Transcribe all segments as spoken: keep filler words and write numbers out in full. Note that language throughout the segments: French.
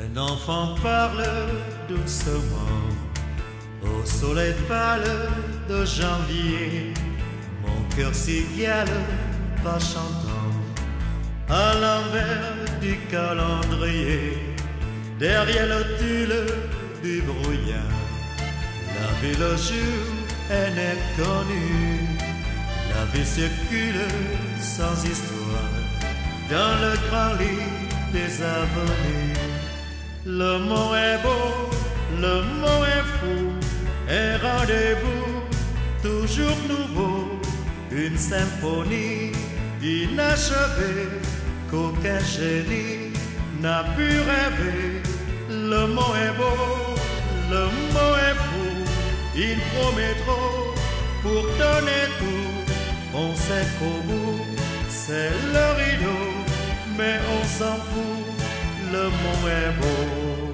Un enfant parle doucement au soleil pâle de janvier. Mon cœur s'égale, va chantant à l'envers du calendrier. Derrière le tulle du brouillard, la vie le jour est inconnue. La vie circule sans histoire dans le grand lit des avenues. Le mot est beau, le mot est fou, un rendez-vous toujours nouveau, une symphonie inachevée qu'aucun génie n'a pu rêver. Le mot est beau, le mot est fou, il promet trop pour donner tout. On sait qu'au bout c'est le rideau, mais on s'en fout, le mot est beau.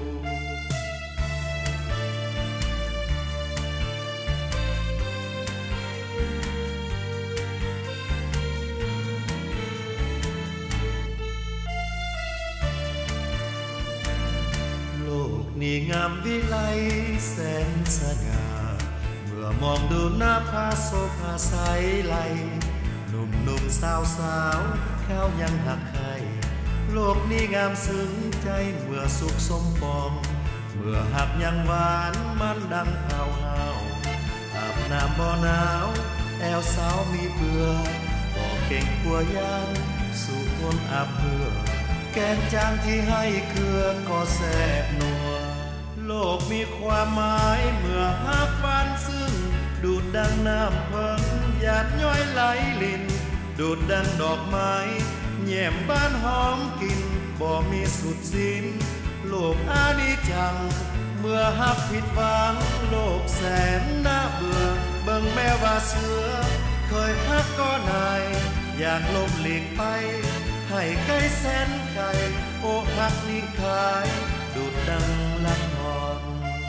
โลกนี้งามวิไลแสนสง่าเมื่อมองดูหน้าผาโศกผาใสไหลหนุ่มหนุ่มสาวสาวเขายังหักใครโลกนี้งามซึ้งใจเมื่อสุขสมปองเมื่อหักยังหวานมันดังเผาเฮาอาบน้ำบ่หนาวแอวสาวมีเบื่อบ่เก่งกลัวยานสู่คนอาบเบื่อแกงจางที่ให้เกลือก็แซ่บนัวโลกมีความหมายเมื่อหักปานซึ้งดูดดังน้ำเพิ่งหยาดย้อยไหลลินดูดดังดอกไม้แย้มบ้านหอมกลิ่นบ่มีสุดสิ้นโลกอานิจจังเมื่อหักผิดหวังโลกแสนน่าเบื่อเบิ่งแม้ว่าเสือเคยหักก็นายอยากลบหลีกไปให้ไกลแสนไกลโอ้หักนิ่งคายดูดดังละคร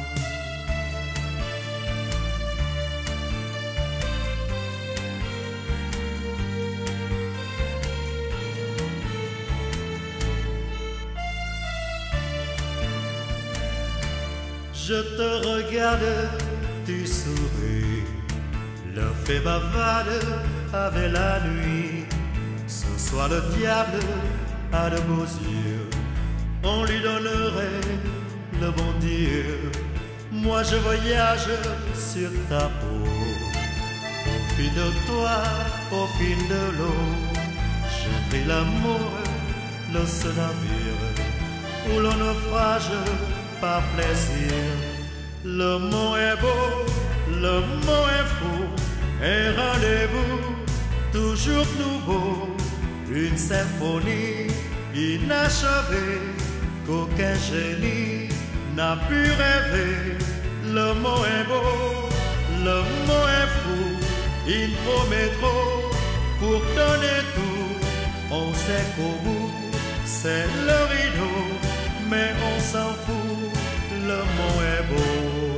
Je te regarde, tu souris, le fait bavade avec la nuit. Ce soir le diable a de beaux yeux, on lui donnerait le bon Dieu. Moi je voyage sur ta peau, au fil de toi, au fil de l'eau. Je prie l'amour, le seul navire où l'on naufrage par plaisir. Le mot est beau, le mot est fou, un rendez-vous toujours nouveau, une symphonie inachevée qu'aucun génie n'a pu rêver. Le mot est beau, le mot est fou, il promet trop pour donner tout. On sait qu'au bout c'est le rideau, mais on s'en fout, le mot est beau.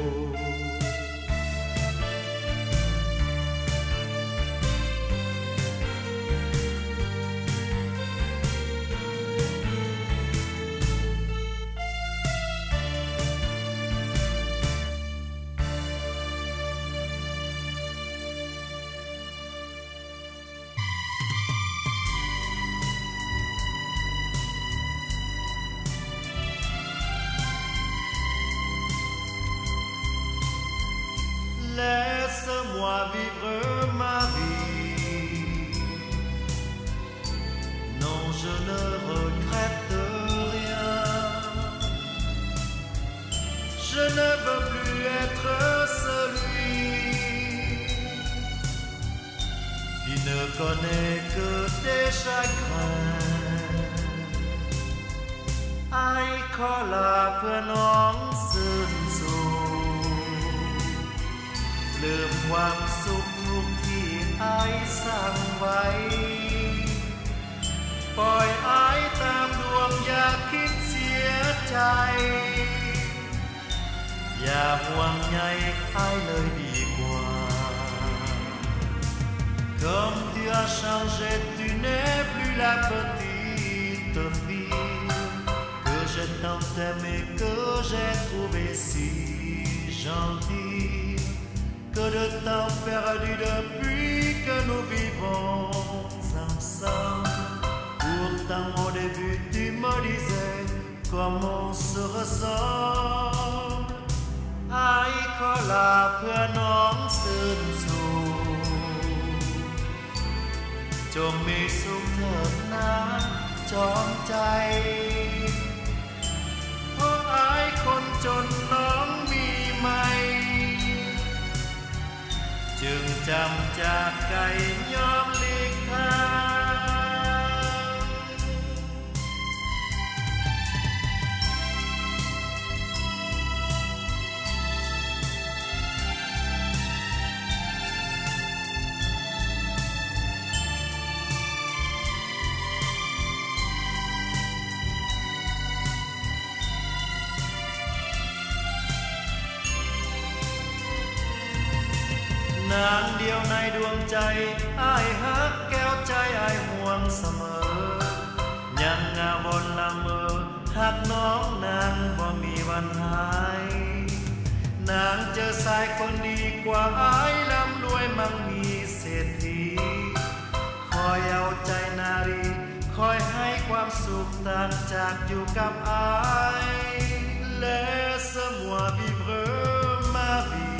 Laisse-moi vivre ma vie. Non, je ne regrette rien. Je ne veux plus être celui qui ne connaît que des chagrins. Ai ขอลาเพื่อน้องซื่นสู่ลืมความสุขทุกที่อายสร้างไว้ปล่อยอายตามดวงอย่าคิดเสียใจอย่าห่วงใยอายเลยดีกว่า Comme tu as changé, tu n'es plus la petite fille que je tant aimé que j'ai trouvé si gentil, que de temps perdu depuis que nous vivons ensemble. Pourtant au début tu me disais comment on se ressemble. ไอ้ขอลาเพื่อน้องซื่นสู่จงมีสุขเถิดนะจอมใจเพราะไอ้คนจนน้องมีไหมจึงจำจากไก่ยอมหลีกทางนางเดียวในดวงใจอ้ายฮักแก้วใจอ้ายห่วงเสมอยังงาวนละเมอหักน้องนางบ่มีวันหายนางเจอสายคนดีกว่าอ้ายร่ำรวยมั่งมีเศรษฐีคอยเอาใจนารีคอยให้ความสุขต่างจากอยู่กับอ้าย Laisse-moi vivre ma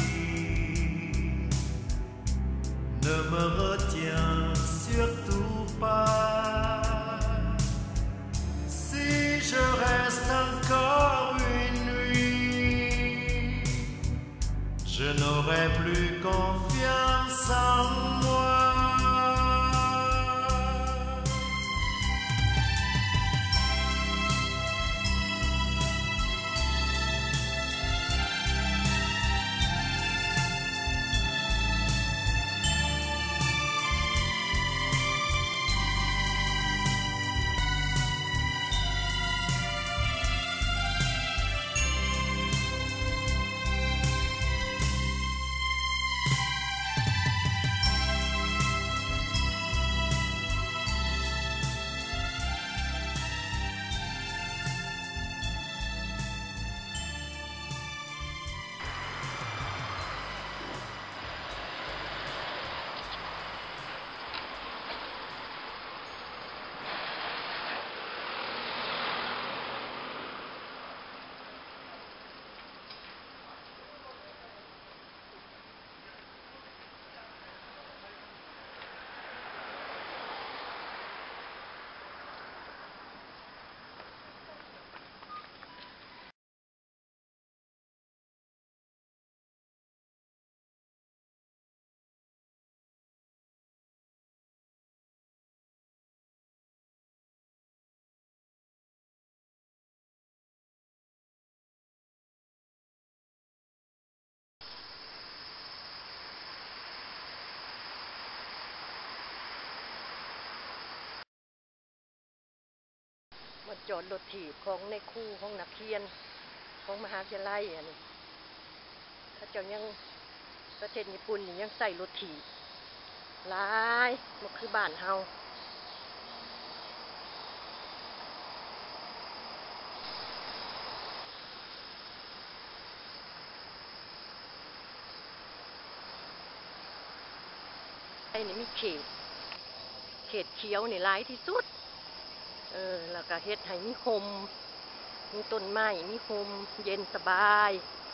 vie.Ne me retiens surtout pas. Si je reste encore une nuit, je n'aurai plus confiance en moi.มาจอดรถถีบของในคู่ของนักเรียนของมหาวิทยาลัยอันนี้ถ้าเจ้ายังประเทศญี่ปุ่นยังใส่รถถีบหลายมันคือบ้านเฮาไอ้นี่มีเขตเขตเขียวนี่หลายที่สุดเออแล้วก็เฮ็ดให้มีโฮมมีต้นไม้มีโฮมเย็นสบาย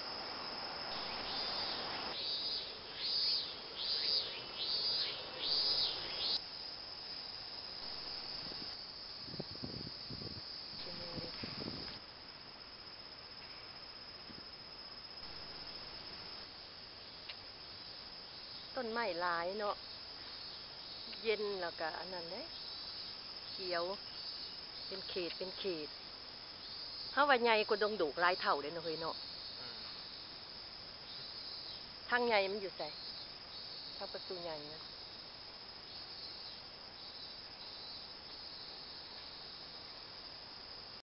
ต้นไม้หลายเนาะเย็นแล้วก็อันนั้นเลยเขียวเป็นเขตเป็นเขตถ้าว่าใหญ่ก็ดงดุหลายเท่าเลยเนาะเฮ้ยเนาะทางใหญ่มันอยู่ใส่ทางประตูใหญ่นะ